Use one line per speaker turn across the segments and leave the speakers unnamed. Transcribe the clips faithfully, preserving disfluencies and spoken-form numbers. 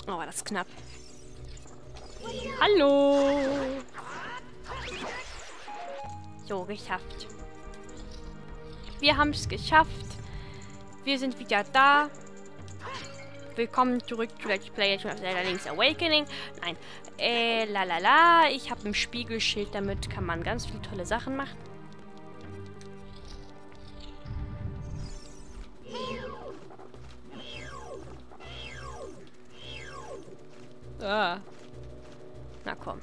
Oh, war das knapp. Hallo. So, geschafft. Wir haben es geschafft. Wir sind wieder da. Willkommen zurück zu Let's Play Legend of Zelda Link's Awakening. Nein, äh, lalala. Ich habe ein Spiegelschild, damit kann man ganz viele tolle Sachen machen. Ah. Na komm.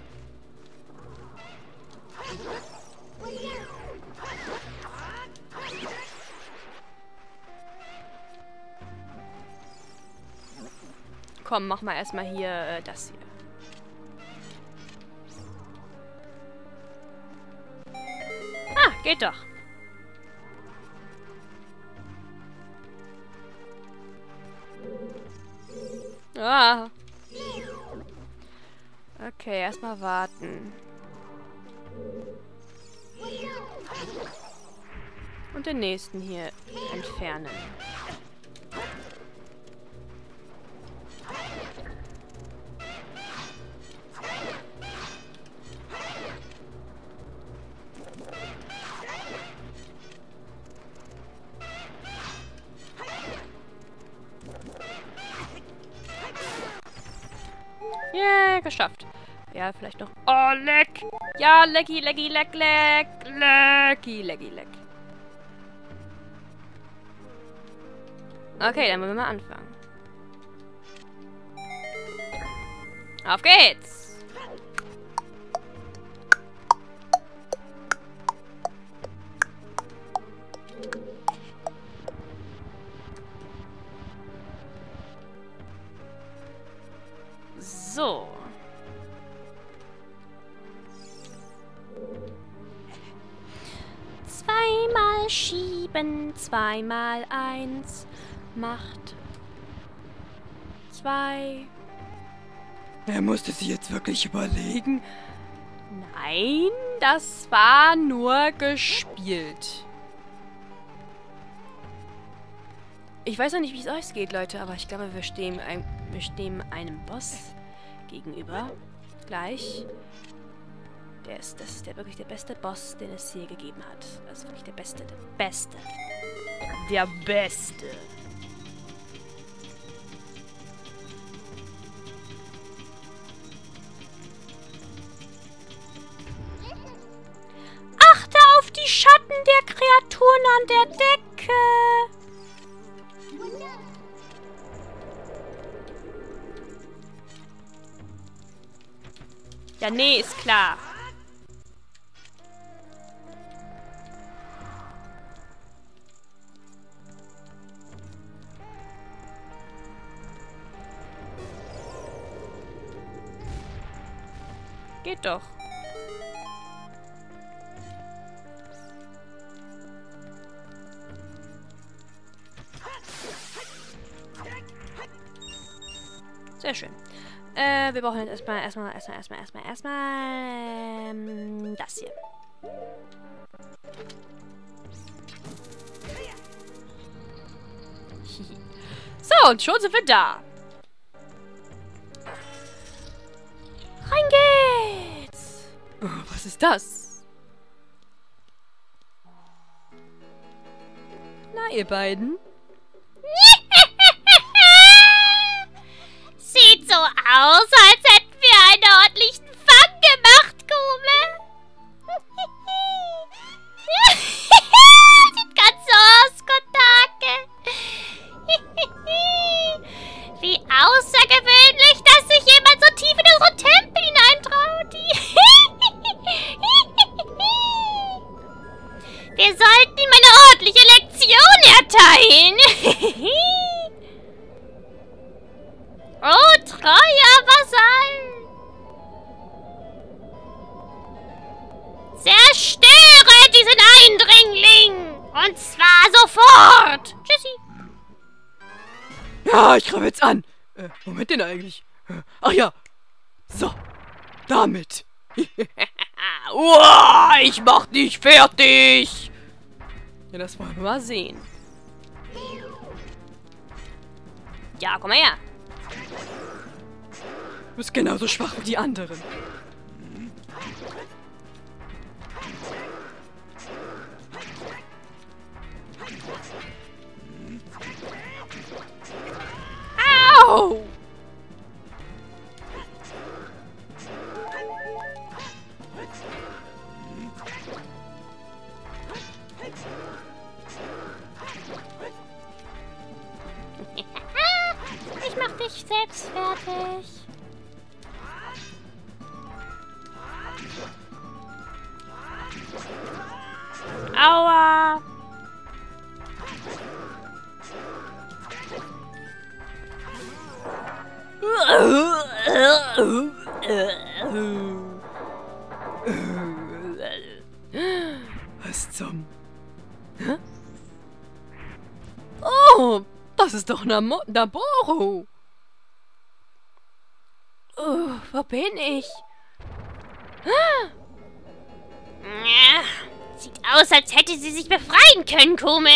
Komm, mach mal erstmal hier äh, das hier. Ah, geht doch. Ah. Okay, erstmal warten. Und den nächsten hier entfernen. Yeah, geschafft. Ja, vielleicht noch. Oh, leck. Ja, lecky, lecky, leck, leck. Lecky, lecky, leck. Okay, dann wollen wir mal anfangen. Auf geht's. So. Zweimal schieben, zweimal eins macht zwei.
Er musste sie jetzt wirklich überlegen?
Nein, das war nur gespielt. Ich weiß noch nicht, wie es euch geht, Leute, aber ich glaube, wir stehen, ein, wir stehen einem Boss gegenüber. Gleich. Der ist, das ist der wirklich der beste Boss, den es je gegeben hat. Das ist wirklich der Beste, der Beste. Der Beste. Achte auf die Schatten der Kreaturen an der Decke. Ja, nee, ist klar. Geht doch. Sehr schön. Äh, wir brauchen jetzt erstmal, erstmal, erstmal, erstmal, erstmal, erstmal, ähm, das hier. So, und schon sind wir da. Rein geht's!
Oh, was ist das?
Na, ihr beiden?
Sieht so aus, als hätten wir einen ordentlichen Fang gemacht, Kume. Sieht ganz so aus, Kotake. Wie außergewöhnlich, dass sich jemand so tief in unsere Tempel hineintraut. Wir sollten ihm eine ordentliche Lektion erteilen. Oh, treuer Vasall! Zerstöre diesen Eindringling! Und zwar sofort! Tschüssi!
Ja, ich greife jetzt an. Äh, Moment denn eigentlich? Ach ja. So. Damit. Uah, ich mach dich fertig.
Ja, das wollen wir mal sehen. Ja, komm mal her.
Du bist genauso schwach wie die anderen.
Au!
Ich mach dich selbst fertig.
Aua!
Was zum... Hä? Oh, das ist doch Namo Naboro.
Oh, wo bin ich?
Ja, sieht aus, als hätte sie sich befreien können, Kome.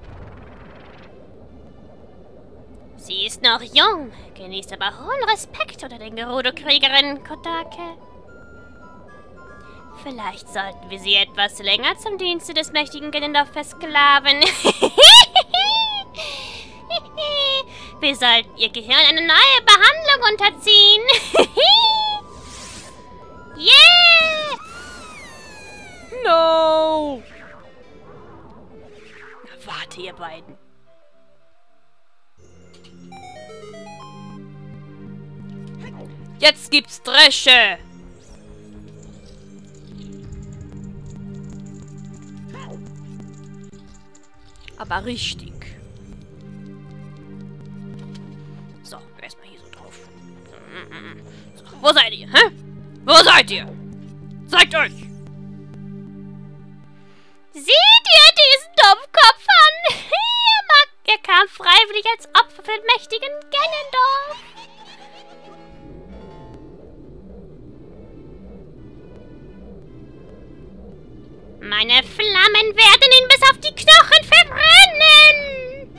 Sie ist noch jung, genießt aber hohen Respekt unter den Gerudo-Kriegerinnen, Kodake. Vielleicht sollten wir sie etwas länger zum Dienste des mächtigen Ganondorf versklaven. Wir sollten ihr Gehirn eine neue Behandlung unterziehen. Yeah!
No! Na, warte, ihr beiden. Jetzt gibt's Dresche! Aber richtig. So, erstmal hier so drauf. So, wo seid ihr, hä? Wo seid ihr? Zeigt euch!
Seht ihr diesen Dummkopf an? Er, mag, er kam freiwillig als Opfer für den mächtigen Ganondorf. Meine Flammen werden ihn bis auf die Knochen verbrennen!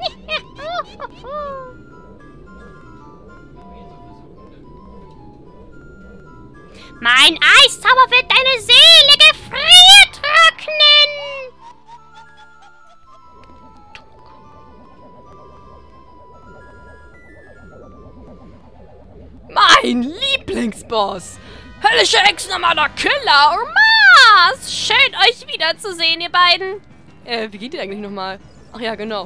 Mein Eiszauber wird deine Seele gefriert trocknen!
Mein Lieblingsboss.
Höllische Hexenarmada Killer! Ormas! Schön, euch wiederzusehen, ihr beiden.
Äh, wie geht die eigentlich nochmal? Ach ja, genau.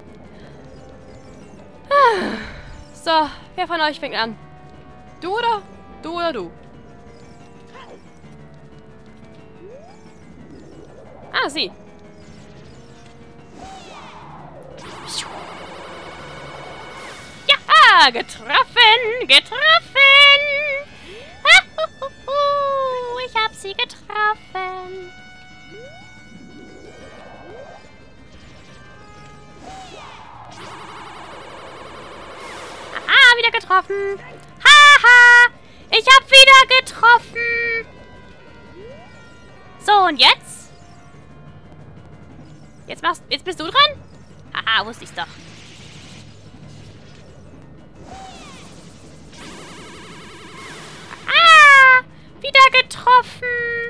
So, wer von euch fängt an?
Du oder? Du oder du?
Ah, sie. Ja, getroffen! Getroffen!
Ich hab sie getroffen.
Aha, wieder getroffen. Haha, ich hab wieder getroffen. So, und jetzt? Jetzt machst, jetzt bist du dran? Haha, wusste ich's doch. Ah, wieder getroffen.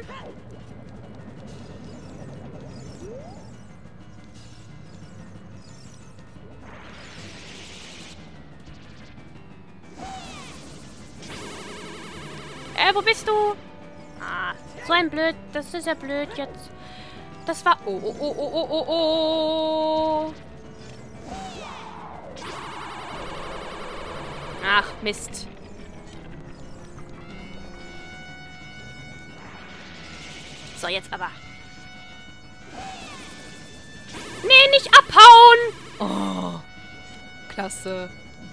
Äh, wo bist du? Ah, so ein blöd. Das ist ja blöd jetzt. Das war... Oh, oh, oh, oh, oh, oh, oh. Ach, Mist. So, jetzt aber. Nee, nicht abhauen!
Oh, klasse.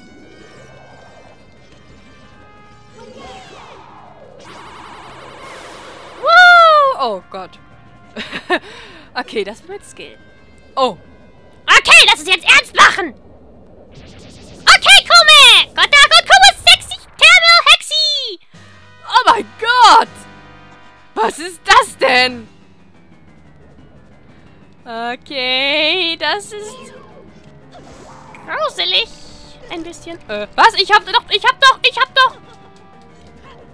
Woo!
Oh Gott.
Okay, das wird Skill.
Oh.
Okay, lass uns jetzt ernst machen. Okay, Kome! Kodako Kome sexy Camel Hexi!
Oh mein Gott! Was ist das denn?
Okay, das ist
Gruselig.
ein bisschen.
Äh,
Was? Ich hab doch, ich hab doch, ich hab doch.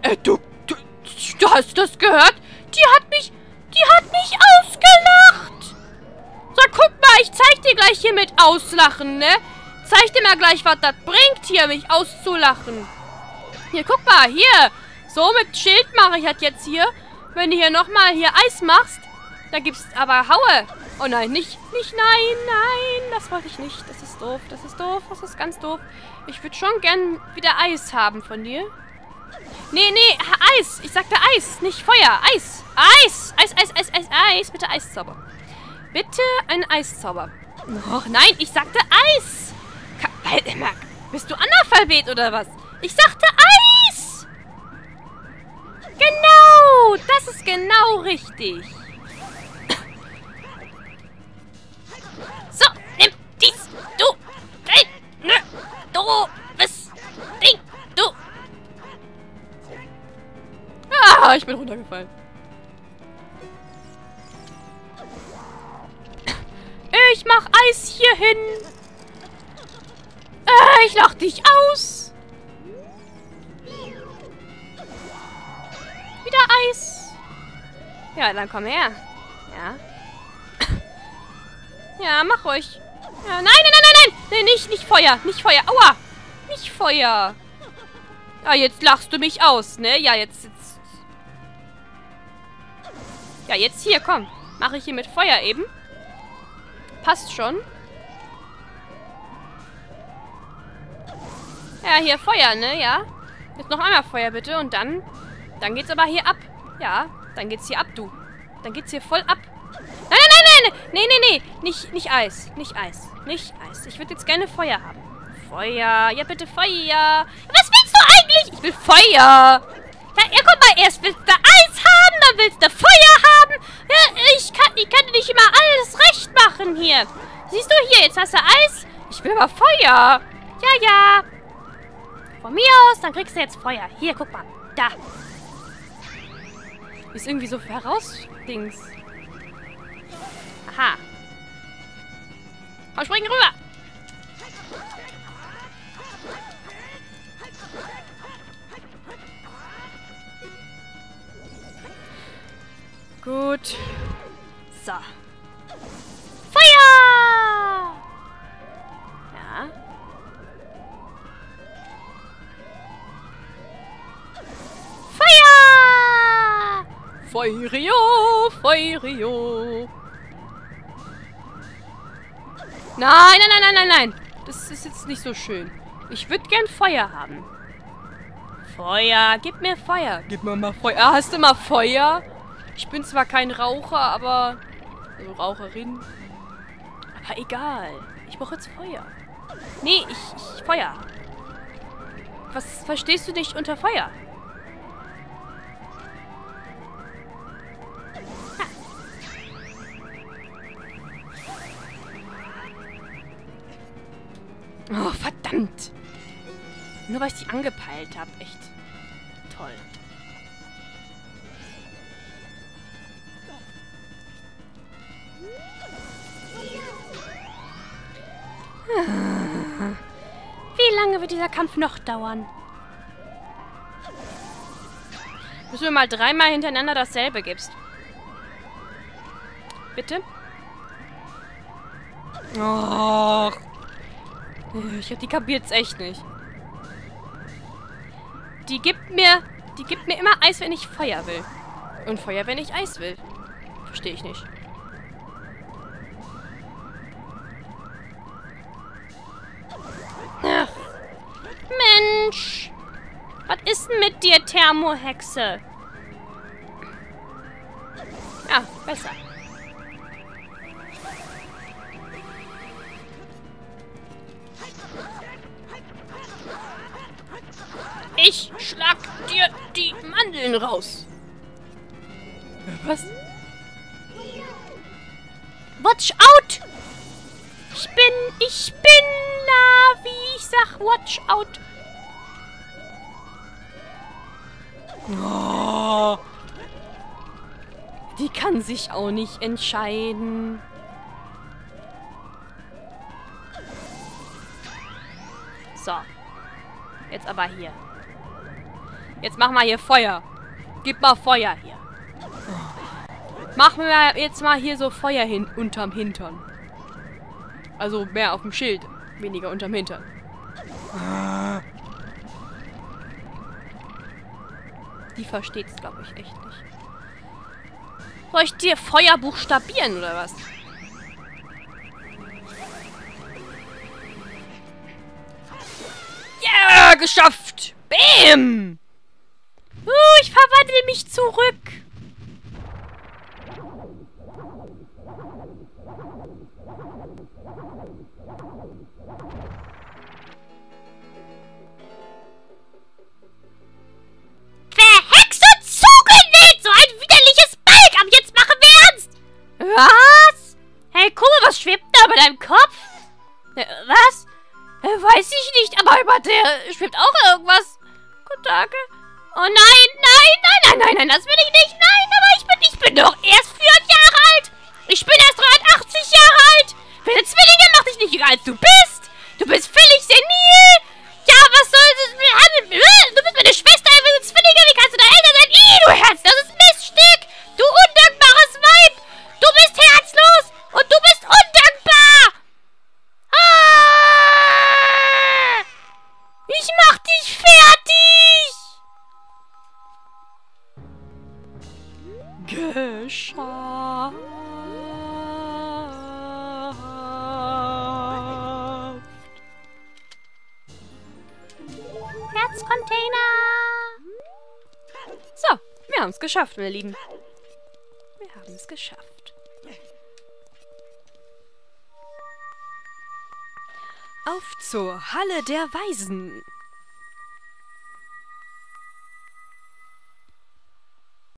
Äh, du, du, du hast das gehört? Die hat mich, die hat mich ausgelacht. So, guck mal, ich zeig dir gleich hier mit Auslachen, ne? Zeig dir mal gleich, was das bringt, hier mich auszulachen. Hier, guck mal, hier. So, mit Schild mache ich das jetzt hier. Wenn du hier nochmal hier Eis machst, da gibt's aber Haue. Oh nein, nicht, nicht, nein, nein, das wollte ich nicht. Das ist doof, das ist doof, das ist ganz doof. Ich würde schon gern wieder Eis haben von dir. Nee, nee, Eis. Ich sagte Eis, nicht Feuer. Eis, Eis, Eis, Eis, Eis, Eis, Eis. Bitte Eiszauber. Bitte ein Eiszauber. Och nein, ich sagte Eis. Ka Bist du Analphabet oder was? Ich sagte Eis. Genau, das ist genau richtig.
So, nimm dies. Du. Ne, du bist Ding. Du.
Ah, ich bin runtergefallen. Ich mach Eis hier hin. Äh, ich lach dich aus. Wieder Eis. Ja, dann komm her. Ja. Ja, mach ruhig. Ja, nein, nein, nein, nein, nein. Nee, nicht, nicht Feuer. Nicht Feuer. Aua. Nicht Feuer. Ja, jetzt lachst du mich aus, ne? Ja, jetzt... jetzt ja, jetzt hier, komm. Mache ich hier mit Feuer eben. Passt schon. Ja, hier Feuer, ne? Ja. Jetzt noch einmal Feuer, bitte. Und dann... Dann geht's aber hier ab. Ja, dann geht's hier ab, du. Dann geht's hier voll ab. Nein, nein, nein, nein. Nee, nee, nee. Nicht, nicht Eis. Nicht Eis. Nicht Eis. Ich würde jetzt gerne Feuer haben. Feuer. Ja, bitte Feuer. Was willst du eigentlich? Ich will Feuer. Ja, ja, guck mal. Erst willst du Eis haben, dann willst du Feuer haben. Ja, ich kann, ich kann dir nicht immer alles recht machen hier. Siehst du hier, jetzt hast du Eis. Ich will aber Feuer. Ja, ja. Von mir aus, dann kriegst du jetzt Feuer. Hier, guck mal. Da. Ist irgendwie so herausdings. Aha. Komm, spring rüber. Gut. So.
Feuer!
Ja.
Feuer!
Feurio, Feurio. Nein, nein, nein, nein, nein, nein. Das ist jetzt nicht so schön. Ich würde gern Feuer haben. Feuer, gib mir Feuer. Gib mir mal Feuer. Ah, hast du mal Feuer? Ich bin zwar kein Raucher, aber... Also Raucherin. Aber egal. Ich brauche jetzt Feuer. Nee, ich, ich... Feuer. Was verstehst du nicht unter Feuer? Oh, verdammt. Nur weil ich die angepeilt habe. Echt toll.
Wie lange wird dieser Kampf noch dauern?
Bis du mir mal dreimal hintereinander dasselbe gibst. Bitte? Oh. Ich hab die kapiert's echt nicht. Die gibt mir... Die gibt mir immer Eis, wenn ich Feuer will. Und Feuer, wenn ich Eis will. Verstehe ich nicht.
Ach. Mensch! Was ist denn mit dir, Thermohexe?
Ja, besser. Ich schlag dir die Mandeln raus. Was?
Watch out! Ich bin, ich bin Navi. Ich sag watch out.
Oh. Die kann sich auch nicht entscheiden. So. Jetzt aber hier. Jetzt mach mal hier Feuer. Gib mal Feuer hier. Mach mir jetzt mal hier so Feuer hin unterm Hintern. Also mehr auf dem Schild, weniger unterm Hintern. Die versteht's, glaube ich, echt nicht. Soll ich dir Feuer buchstabieren, oder was? Ja, yeah, geschafft! Bäm! Uh, ich verwandle mich zurück.
Verhext und zugenäht! So ein widerliches Balk! Aber jetzt machen wir ernst!
Was?
Hey, guck mal, was schwebt da über deinem Kopf?
Äh, was? Äh, weiß ich nicht, aber über der schwebt auch irgendwas. Guten Tag.
Oh nein, nein, nein, nein, nein, nein, das will ich nicht. Nein, aber ich bin, ich bin doch erst vier Jahre alt. Ich bin erst dreiundachtzig Jahre alt. Deine Zwillinge macht dich nicht jünger, als du bist. Du bist völlig senil. Ja, was soll das? Du bist meine Schwester, wir sind Zwillinge. Wie kannst du da älter sein? Ih, du Herz, das ist Miststück. Du undankbares Weib. Du bist herzlos und du bist undankbar. Ah! Ich mach dich fertig.
Geschafft.
Herzcontainer.
So, wir haben es geschafft, meine Lieben. Wir haben es geschafft. Auf zur Halle der Weisen.